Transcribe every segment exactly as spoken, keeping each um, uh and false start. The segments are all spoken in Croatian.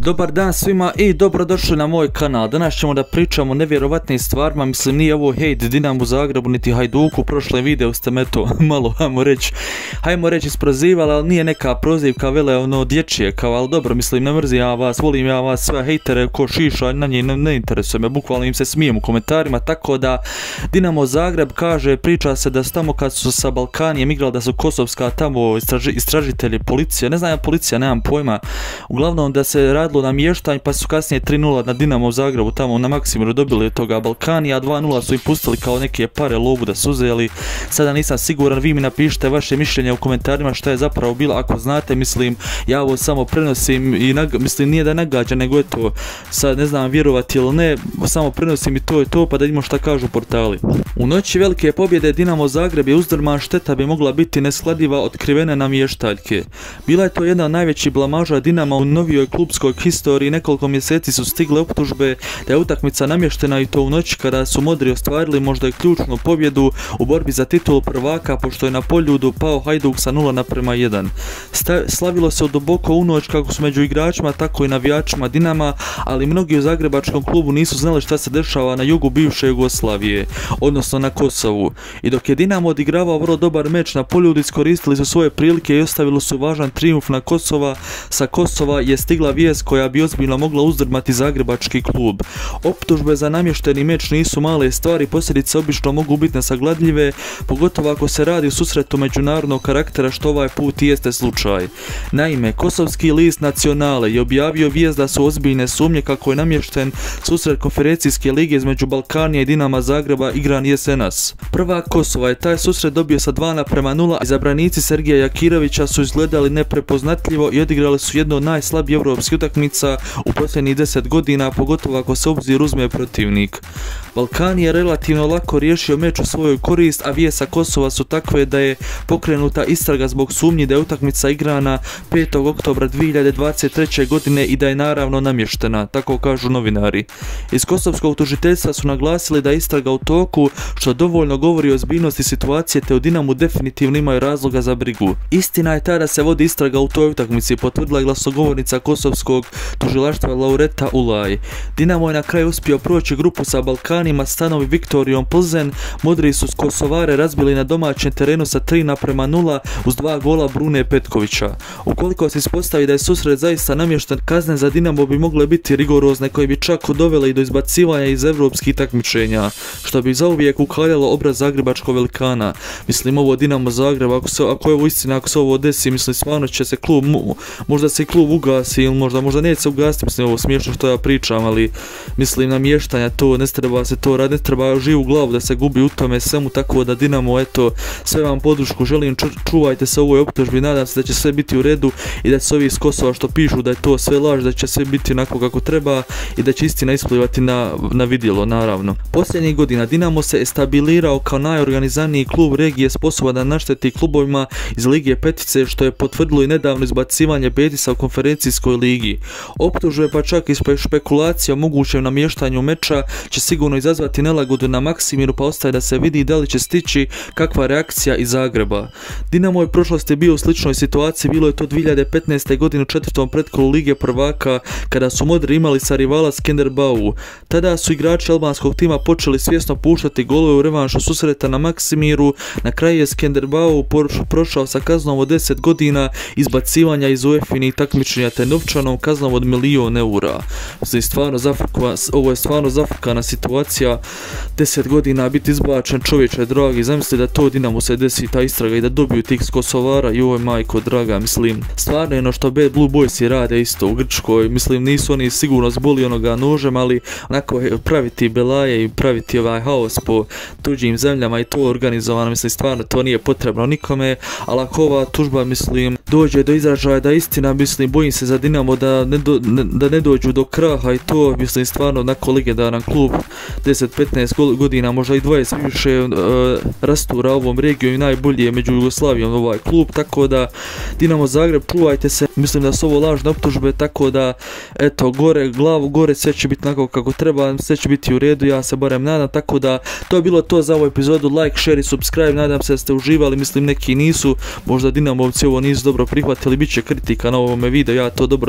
Dobar dan svima i dobrodošli na moj kanal. Danas ćemo da pričamo o nevjerovatnim stvarima, mislim nije ovo hejt Dinamo Zagrebu niti Hajduku, u prošlom videu ste me to malo, hajmo reći, hajmo reći isprozivali, ali nije neka prozivka vele ono dječje, kao, ali dobro, mislim ne mrzim ja vas, volim ja vas sve hejtere ko šiša, na njih ne, ne interesuje me, bukvalno im se smijem u komentarima, tako da Dinamo Zagreb kaže, priča se da su tamo kad su sa Balkanijem igrali da su kosovska tamo istraži, istražitelji policije, ne znam ja policija, nemam pojma, uglavnom da se radilo na mještanj, pa su kasnije tri nula na Dinamo u Zagrebu tamo na Maksimiru dobili od toga Balkanija, a dva nula su im pustili kao neke pare lobu da su uzeli. Sada nisam siguran, vi mi napišite vaše mišljenje u komentarima šta je zapravo bilo, ako znate, mislim ja ovo samo prenosim i naga, mislim nije da nagađa, nego je to sad ne znam vjerovati ili ne, samo prenosim i to je to, pa da vidimo šta kažu portali. U noći velike pobjede Dinamo Zagreb je uzdrman, šteta bi mogla biti neskladiva otkrivene namještaljke. Bila je to jedna od najvećih blamaža Dinama u novijoj klubskoj historiji. Nekoliko mjeseci su stigle optužbe da je utakmica namještena i to u noći kada su modri ostvarili možda i ključnu pobjedu u borbi za titulu prvaka, pošto je na Poljudu pao Hajduk sa nula naprema jedan. Slavilo se duboko u noć kako su među igračima tako i navijačima Dinama, ali mnogi u zagrebačkom klubu nisu znali šta se dešava na jugu bivše Jugoslavije, odnosno na Kosovu. I dok je Dinamo odigravao vrlo dobar meč na Poljudu, iskoristili su svoje prilike i ostavili su važan trijumf na Kosova. Sa Kosova je stigla vijest koja bi ozbiljno mogla uzdrmati zagrebački klub. Optužbe za namješteni meč nisu male stvari, posljedice obično mogu biti nesagledljive, pogotovo ako se radi o susretu međunarodnog karaktera, što ovaj put jeste slučaj. Naime, kosovski list Nacionale je objavio vijest da su ozbiljne sumnje kako je namješten susret konferencijske lige između Balkanija i Dinama Zagreba igran jesenas. Prvak Kosova je taj susret dobio sa dva naprema nula, a izabranici Sergeja Jakirovića su izgledali neprepoznatljivo i odigrali su jednu od najslabijih europskih utakmica u posljednjih deset godina, pogotovo ako se obzir uzme protivnik. Balkan je relativno lako riješio meč u svojoj korist, a vijest sa Kosova su takve da je pokrenuta istraga zbog sumnji da je utakmica igrana petog oktobra dvije hiljade dvadeset treće. godine i da je naravno namještena, tako kažu novinari. Iz kosovskog tužiteljstva su naglasili da je istraga u toku, što dovoljno govori o ozbiljnosti situacije, te u Dinamu definitivno imaju razloga za brigu. Istina je ta da se vodi istraga u toj utakmici, potvrdila je glasogovornica kosovskog tužilaštva Laureta Ulaj. Dinamo je na kraju uspio proći grupu sa Balkanima, stanovi Viktorijom Plzen. Modri su Kosovare razbili na domaćem terenu sa tri naprema nula uz dva gola Brune Petkovića. Ukoliko se ispostavi da je susret zaista namješten, kazne za Dinamo bi mogle biti rigorozne, koje bi čak dovele i do izbacivanja iz evropskih takmičenja, što bi zauvijek ukaljalo obraz zagrebačkog velikana. Mislim ovo Dinamo Zagreb, ako, se, ako je ovo istina, ako se ovo desi, mislim stvarno će se klub, možda se klub ugasi ili možda, možda neće se ugasiti, mislim ovo smiješno što ja pričam, ali mislim namještanja to, ne treba se to raditi, ne treba živu glavu da se gubi u tome svemu, tako da Dinamo, eto, sve vam podršku želim, ču, čuvajte se ovoj optužbi, nadam se da će sve biti u redu i da će ovi iz Kosova što pišu da je to sve laž, da će sve biti onako kako treba i da će istina isplivati na, na vidjelo, naravno. Posljednjih godina Dinamo se estabilirao kao najorganizaniji klub regije, sposoban da našteti klubovima iz Lige Petice, što je potvrdilo i nedavno izbacivanje Betisa u konferencijskoj ligi. Optužbe pa čak i špekulacija o mogućem namještanju meča će sigurno izazvati nelagodu na Maksimiru, pa ostaje da se vidi da li će stići kakva reakcija iz Zagreba. Dinamo je u prošlosti bio u sličnoj situaciji, bilo je to dvije hiljade petnaeste. godine u četvrtom pretkolu Lige prvaka kada su modri imali sa rivala Skenderbau. Tada su igrači albanskog tima počeli svjesno puštati golove u revanšu susreta na Maksimiru. Na kraju je Skenderbau prošao sa kaznom od deset godina izbacivanja iz UEFA-inih takmičenja te novčanom kaznom od milion eura. Znači, stvarno zafrkana, ovo je stvarno zafrkana situacija, deset godina biti izbačen, čovječe dragi, zamisli da to Dinamo se desi ta istraga i da dobiju tih Kosovara i ovo je majko draga, mislim, stvarno je ono što Bad Blue Boysi rade isto u Grčkoj, mislim nisu oni sigurno zboli onoga nožem, ali onako praviti belaje i praviti ovaj haos po tuđim zemljama i to organizovano, mislim stvarno to nije potrebno nikome, ali ako ova tužba, mislim, dođe do izražaja da istina, mislim, bojim se za Dinamo da ne, do, ne, da ne dođu do kraha i to, mislim, stvarno onako legendaran klub, deset petnaest godina, možda i dvadeset više uh, rastura ovom regijom i najbolji je među Jugoslavijom ovaj klub, tako da Dinamo Zagreb, čuvajte se, mislim da su ovo lažne optužbe, tako da eto, gore, glavu gore, sve će biti onako kako treba, sve će biti u redu, ja se barem nadam, tako da to je bilo to za ovu epizodu, like, share i subscribe, nadam se da ste uživali, mislim neki nisu, možda Dinamovci ovo nisu dobro prihvatili, bit će kritika na ovome videu, ja to dobro znam,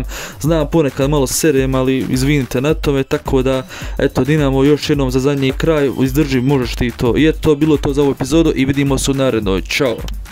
znam ponekad malo serem, ali izvinite na tome, tako da, eto, Dinamo još jednom za zadnji kraj, izdrži, možeš ti to. I eto, bilo to za ovu epizodu i vidimo se u narednoj, čao.